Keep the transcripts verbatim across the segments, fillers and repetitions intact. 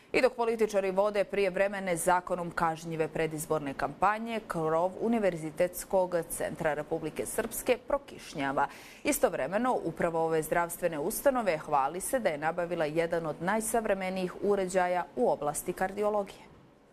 I dok političari vode prijevremene zakonom kažnjive predizborne kampanje, krov Univerzitetskog centra Republike Srpske prokišnjava. Istovremeno, upravo ove zdravstvene ustanove hvali se da je nabavila jedan od najsavremenijih uređaja u oblasti kardiologije.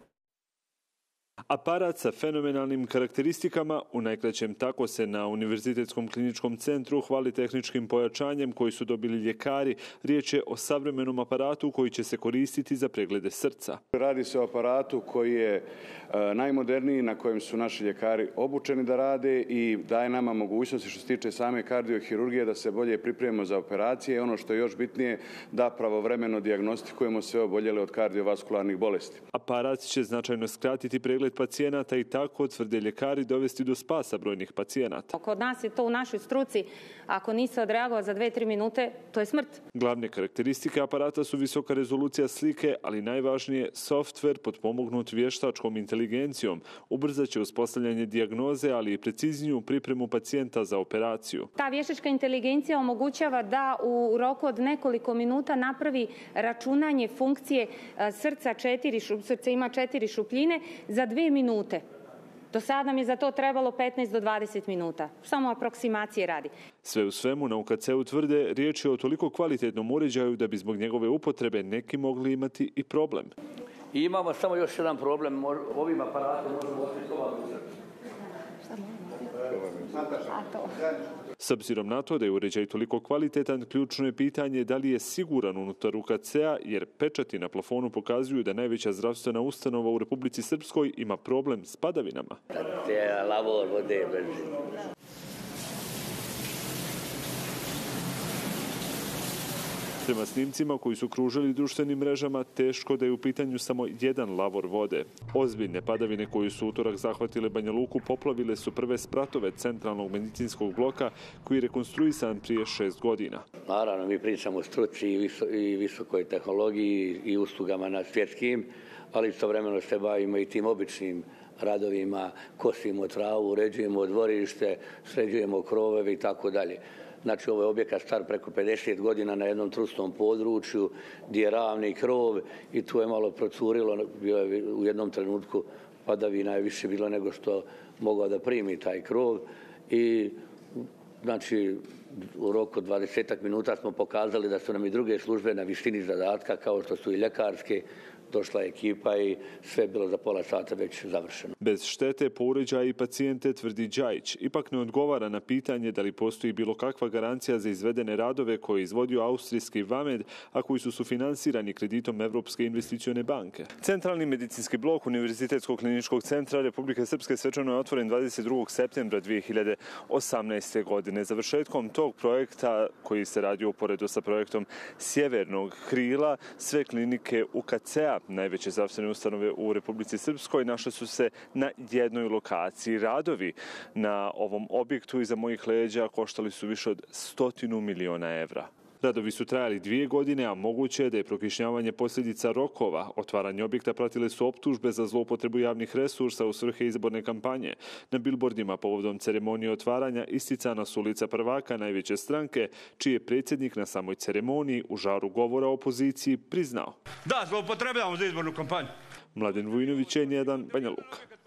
Aparat sa fenomenalnim karakteristikama, u najkraćem tako se na Univerzitetskom kliničkom centru hvali tehničkim pojačanjem koji su dobili ljekari. Riječ je o savremenom aparatu koji će se koristiti za preglede srca. Radi se o aparatu koji je najmoderniji, na kojem su naši ljekari obučeni da rade i daje nama mogućnosti što se tiče same kardiohirurgije da se bolje pripremimo za operacije i ono što je još bitnije da pravovremeno dijagnostikujemo sve oboljele od kardiovaskularnih bolesti. Aparat će značajno skratiti pregled pacijenata i tako, tvrde ljekari, dovesti do spasa brojnih pacijenata. Kod nas je to u našoj struci, ako nisi odreagovao za dve do tri minute, to je smrt. Glavne karakteristike aparata su visoka rezolucija slike, ali najvažnije softver potpomognut vještačkom inteligencijom. Ubrzat će uspostavljanje dijagnoze, ali i precizniju pripremu pacijenta za operaciju. Ta vještačka inteligencija omogućava da u roku od nekoliko minuta napravi računanje funkcije srca, četiri, srce ima četiri šupljine, za dve minute. Do sada nam je za to trebalo petnaest do dvadeset minuta. Samo aproksimacije radi. Sve u svemu, na U K C-u tvrde, riječ je o toliko kvalitetnom uređaju da bi zbog njegove upotrebe neki mogli imati i problem. I imamo samo još jedan problem. Ovim aparatom možemo otvoriti S obzirom na to da je uređaj toliko kvalitetan, ključno je pitanje da li je siguran unutar U K C-a, jer pečati na plafonu pokazuju da najveća zdravstvena ustanova u Republici Srpskoj ima problem s padavinama. Prema snimcima koji su kružili društvenim mrežama, teško da je u pitanju samo jedan lavor vode. Ozbiljne padavine koje su utorak zahvatile Banja Luku poplavile su prve spratove centralnog medicinskog bloka koji je rekonstruisan prije šest godina. Naravno, mi pričamo o struci i, viso, i visokoj tehnologiji i uslugama na svjetskim, ali istovremeno se bavimo i tim običnim radovima, kosimo travu, uređujemo dvorište, sređujemo kroveve i tako dalje. Znači, ovo je objekat star preko pedeset godina na jednom trusnom području gdje je ravni krov i tu je malo procurilo, bilo je u jednom trenutku padavina je više bilo nego što mogao da primi taj krov i znači u roku dvadesetak minuta smo pokazali da su nam i druge službe na visini zadatka kao što su i ljekarske. Došla je ekipa i sve je bilo za pola sata već završeno. Bez štete po uređaju i pacijente, tvrdi Đajić, ipak ne odgovara na pitanje da li postoji bilo kakva garancija za izvedene radove koje je izvodio austrijski Vamed, a koji su sufinansirani kreditom Evropske investicione banke. Centralni medicinski blok Univerzitetskog kliničkog centra Republike Srpske svečano je otvoren dvadeset drugog septembra dvije hiljade osamnaeste. godine. Završetkom tog projekta, koji se radio uporedo sa projektom Sjevernog krila, sve klinike U K C-a, najveće zdravstvene ustanove u Republici Srpskoj, našle su se na jednoj lokaciji. Radovi na ovom objektu iza mojih leđa koštali su više od stotinu miliona evra. Radovi su trajali dvije godine, a moguće je da je prokišnjavanje posljedica rokova. Otvaranje objekta pratile su optužbe za zloupotrebu javnih resursa u svrhe izborne kampanje. Na bilbordima povodom ceremonije otvaranja isticana su lica prvaka najveće stranke, čiji je predsjednik na samoj ceremoniji u žaru govora o opoziciji priznao. Da, zloupotrebljavamo za izbornu kampanju. Mladen Vujinović, N jedan, Banja Luka.